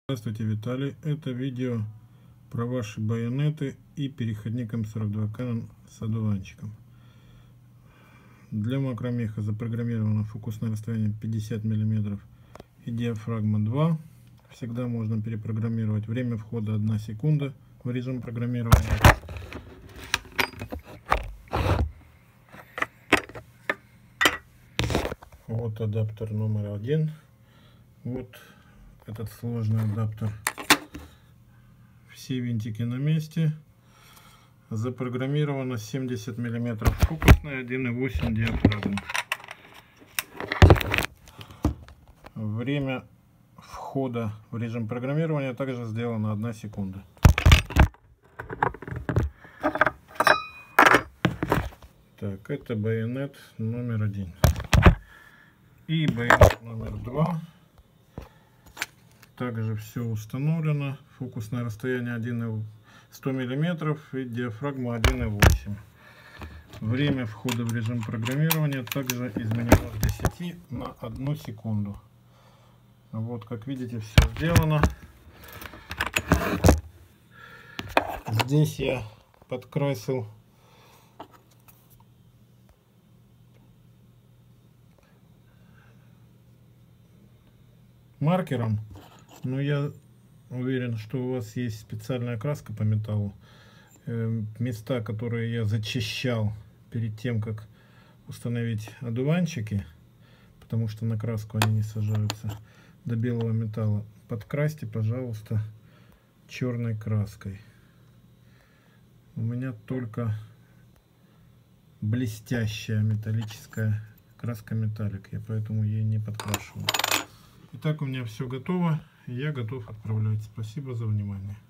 Здравствуйте, Виталий. Это видео про ваши байонеты и переходник М42 Canon с одуванчиком. Для макромеха запрограммировано фокусное расстояние 50 мм и диафрагма 2. Всегда можно перепрограммировать. Время входа 1 секунда в режим программирования. Вот адаптер номер 1. Вот этот сложный адаптер. Все винтики на месте. Запрограммировано 70 мм фокусная, 1,8 диафрагма. Время входа в режим программирования также сделано 1 секунда. Так, это байонет номер 1. И байонет номер 2. Также все установлено. Фокусное расстояние 100 мм и диафрагма 1,8. Время входа в режим программирования также изменено с 10 на 1 секунду. Вот, как видите, все сделано. Здесь я подкрасил маркером, но я уверен, что у вас есть специальная краска по металлу. Места, которые я зачищал перед тем, как установить одуванчики, потому что на краску они не сажаются, до белого металла, подкрасьте, пожалуйста, черной краской. У меня только блестящая металлическая краска металлик, я поэтому ей не подкрашиваю. Итак, у меня все готово, я готов отправлять. Спасибо за внимание.